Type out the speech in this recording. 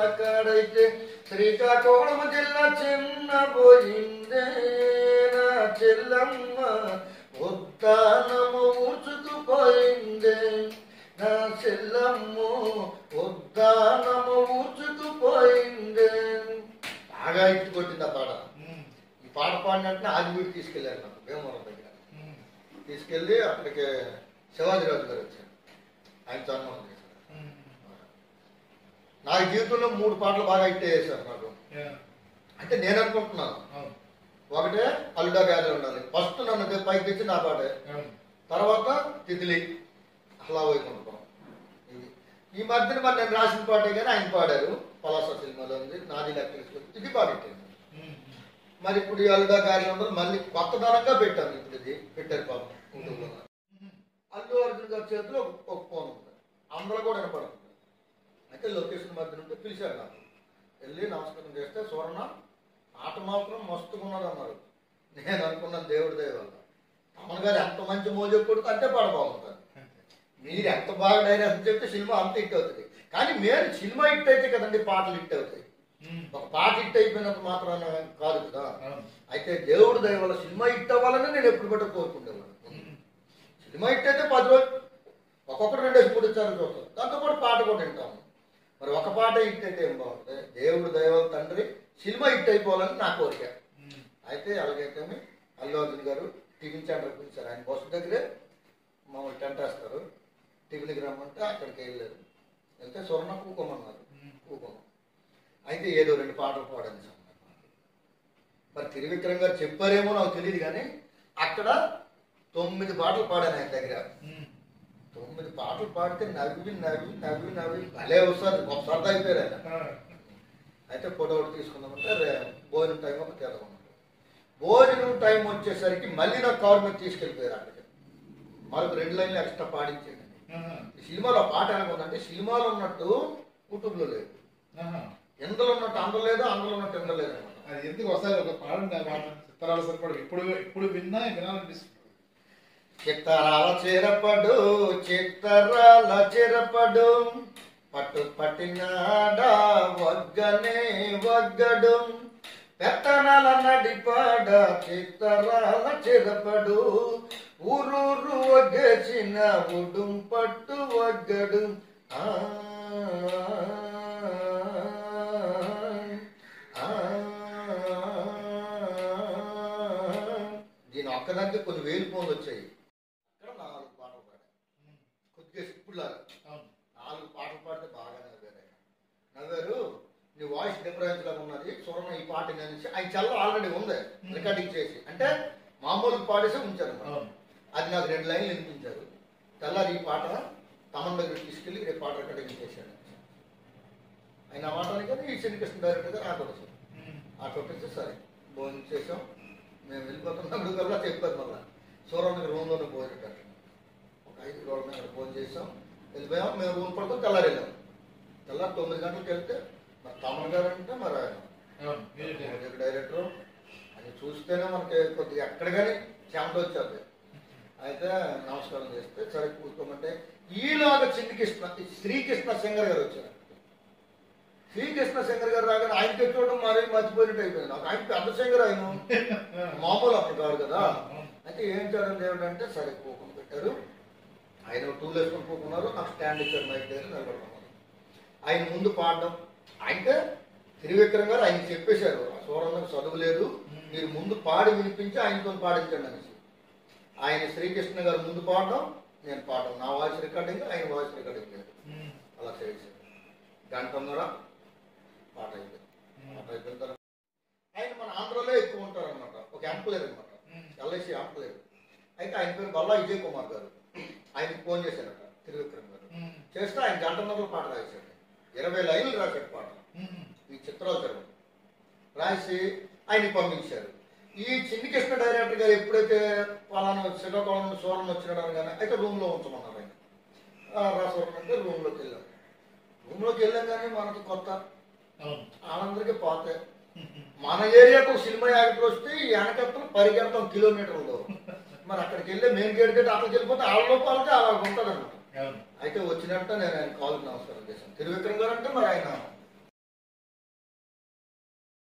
కాడైతే శ్రీకాకుళం జిల్లా చిన్నపోయిందే నా చెల్లమ్మ ఉద్దానము ఊచుకుపోయిందే నా చెల్లమ్ము ఉద్దానము ఊచుకుపోయిందే. బాగా ఇటు కొట్టింది ఆ పాట. ఈ పాట పాడినట్టు ఆదివీడు తీసుకెళ్ళారు నాకు భీమవరం దగ్గర. తీసుకెళ్ళి అక్కడికి శివాజీరాజు గారు వచ్చారు, ఆయన సన్మానం చేశారు. నా జీవితంలో 3 పాటలు బాగా హిట్ చేశారు నాకు. అంటే నేను అనుకుంటున్నాను, ఒకటే అల్లుడా గాలి ఉండాలి, ఫస్ట్ నన్ను పైకి తెచ్చి నా పాటే, తర్వాత తిథిలి అలా వైకుంఠం. ఈ మధ్యన మరి నేను రాసిన పాటే కానీ ఆయన పాడారు, పలాస సినిమాలో ఉంది, నాది లెక్కలు ఇది పాడింది. మరి ఇప్పుడు ఈ అల్లుడా గాలి ఉండాలి మళ్ళీ కొత్తదనంగా పెట్టాను. ఇప్పుడు ఇది పెట్టారు పాపం యూట్యూబ్లో. అల్లు అర్జున్ గారి చేతిలో ఒక ఫోన్ ఉంది, అందులో కూడా వినపడుతుంది. అయితే లొకేషన్ మధ్య నుండి పిలిచాడు నాకు, వెళ్ళి నమస్కారం చేస్తే సువర్ణ ఆట మాత్రం మస్తుగా ఉన్నది అన్నారు. నేను అనుకున్నాను దేవుడి దయ వల్ల తమన్ గారు ఎంత మంచి మోజు కొడుతూ అంటే పాట బాగుంటుంది, మీరు ఎంత బాగా డైరెక్షన్ చెప్తే సినిమా అంత హిట్ అవుతుంది. కానీ మీరు సినిమా హిట్ అయితే కదండి పాటలు హిట్ అవుతాయి, ఒక పాట హిట్ అయిపోయినంత మాత్రాన కాదు కదా. అయితే దేవుడి దయ వల్ల సినిమా హిట్ అవ్వాలని నేను ఎప్పుడు బట్టి కోరుకుండేవాడు. సినిమా హిట్ అయితే 10 రోజులు ఒక్కొక్కరు 2 ఎప్పుడు ఇచ్చారు చూస్తాం, దాంతోపాటు పాట కూడా వింటాము. మరి ఒక పాట హిట్ అయితే ఏం బాగుంటుంది. దేవుడు దైవ తండ్రి సినిమా హిట్ అయిపోవాలని నా కోరిక. అయితే అలాగైతే అల్లు అర్జున్ గారు టిఫిన్ సెంటర్ పిలిచారు, ఆయన బస్సు దగ్గరే మమ్మల్ని టెంట్ వేస్తారు, టిఫిన్కి రమ్మంటే అక్కడికి వెళ్ళారు. వెళ్తే స్వర్ణ కూకోమన్నారు, కూకోమం. అయితే ఏదో 2 పాటలు పాడండి సార్. మరి త్రివిక్రమ్ గారు చెప్పారేమో నాకు తెలియదు, కానీ అక్కడ 9 పాటలు పాడాను ఆయన దగ్గర. 9 పాటలు పాడితే నవ్వి నవ్వి నవ్వి నవ్వి భలే వస్తారు, ఒక సరదా అయిపోయారు ఆయన. అయితే ఫోటో ఒకటి తీసుకుందామంటే భోజనం టైం ఒక తెలవన్నారు. భోజనం టైం వచ్చేసరికి మళ్ళీ నాకు కవర్ మీద తీసుకెళ్ళిపోయారు అక్కడికి. మరొక 2 లైన్లు ఎక్స్ట్రా పాడించండి. ఈ సినిమాలో పాట అనుకుందంటే సినిమాలో ఉన్నట్టు యూట్యూబ్లో లేదు, ఎందులో ఉన్నట్టు అందులో లేదు, అందులో ఉన్నట్టు ఎందులో లేదు అనమాట. అది ఎందుకు వస్తారు ఒక పాడండి చిత్తరాల సరిపడు ఇప్పుడు విన్నా వినాలనిపిస్తుంది. చిత్తరాల చిరపడు చిత్తరాల చిరపడు పట్టు పట్టినాడా వగ్గనే వగ్గడు పెత్తనాల నడిపాడ చిత్తరాల చిరపడు ఊరూరు వగ్గేసిన ఉడుం పట్టు వగ్గడు. దీని ఒక్కదానికి కొన్ని 1000 ఫోన్లు వచ్చాయి. అక్కడ 4 పాటలు పాడాను, కొద్దిగా ఇప్పుడులాగా 4 పాటలు పాడితే బాగా నవ్వారు. నీ వాయిస్ డిఫరెన్స్ లాగా ఉన్నది చూడండి ఈ పాట అనేసి ఆయన చల్ల ఆల్రెడీ ఉంది రికార్డింగ్ చేసి, అంటే మామూలు పాడేసి ఉంచారు. అది నాకు 2 లైన్లు వినిపించారు. తెల్లారి ఈ పాట తమన్ దగ్గర తీసుకెళ్ళి రేపు పాట రికార్డింగ్ చేశాడు. ఆయన ఆ మాటని కానీ ఈ శ్రీకృష్ణ డైరెక్టర్ గారు ఆటో వచ్చారు. ఆటో వచ్చి సరే భోజనం చేసాం, మేము వెళ్ళిపోతున్నప్పుడు కల్లా చెప్పారు. మళ్ళీ సూర్యనగర్ రూమ్లోనే భోజనం పెట్టాం, ఒక 5 రోజుల అక్కడ భోజనం చేసాం, వెళ్ళిపోయాం. మేము రూమ్ పడుకొని తెల్లారి వెళ్ళాం. తెల్లారి 9 గంటలకు వెళ్తే మరి తమన్ గారు అంటే మరి ఆయన డైరెక్టర్ అని చూస్తేనే మనకి కొద్దిగా ఎక్కడ కానీ చెమట వచ్చేది. అయితే నమస్కారం చేస్తే సరే కూర్చోమంటే ఈలోగా శ్రీకృష్ణ సింగర్ గారు వచ్చారు. శ్రీకృష్ణ సింగర్ గారు రాగానే ఆయన పెట్టుకోవడం మరీ మర్చిపోయినట్టు అయిపోయింది నాకు. ఆయన పెద్ద సింగర్, ఆయన మామూలు అప్పుడు కాదు కదా. అయితే ఏం చేయడం ఏమిటంటే సరే కూకుని పెట్టారు. ఆయన 2 వేసుకొని కూకున్నారు, నాకు స్టాండ్ ఇచ్చారు, మైక్ దగ్గర నిలబడుతున్నారు. ఆయన ముందు పాడడం అంటే త్రివిక్రమ్ గారు ఆయన చెప్పేశారు, సూర్యనగర్ చదువు లేదు, మీరు ముందు పాడి వినిపించి ఆయనతో పాడించండి అనేసి. ఆయన శ్రీకృష్ణ గారు ముందు పాడడం, నేను పాడడం, నా వాయిస్ రికార్డింగ్, ఆయన వాయిస్ రికార్డింగ్ లేదు, అలా చేశారు. 1.5 గంట పాట అయిపోయింది. పాట అయిపోయిన తర్వాత ఆయన మన ఆంధ్రలో ఎక్కువ ఉంటారు అనమాట, ఒక ఎంప్లాయర్ అనమాట, ఎల్ఐసి ఎంప్లాయర్. అయితే ఆయన పేరు బల్లా విజయ్ కుమార్ గారు. ఆయనకి ఫోన్ చేశారట త్రివిక్రమ్ గారు. చేస్తే ఆయన 1.5 గంటల పాట రాశాడు, 20 లైన్లు రాశాడు పాట. ఈ చిత్రాలు చదువు రాసి ఆయనకి పంపించారు. ఈ చిన్ని కృష్ణ డైరెక్టర్ గారు ఎప్పుడైతే పలానా శ్రీకాకుళం సూర్యం వచ్చినాడు అనగానే అయితే రూమ్లో ఉంచమన్నారు. ఆయన రాసూరం అంటే రూమ్లోకి వెళ్ళాం. రూమ్లోకి వెళ్ళాం కానీ మనకి కొత్త వాళ్ళందరికీ పోతే మన ఏరియాకు సినిమా యాక్టర్ వస్తే వెనకెత్తం పరిగెడతాం కిలోమీటర్లు. మరి అక్కడికి వెళ్ళి మెయిన్ గేట్ గేట్ అక్కడికి వెళ్ళిపోతే వాళ్ళ లోపాలకి అలా ఉంటుంది అనమాట. అయితే వచ్చినట్టు నేను ఆయన కాల్కి నమస్కారం చేశాను. త్రివిక్రమ్ గారు అంటే మరి ఆయన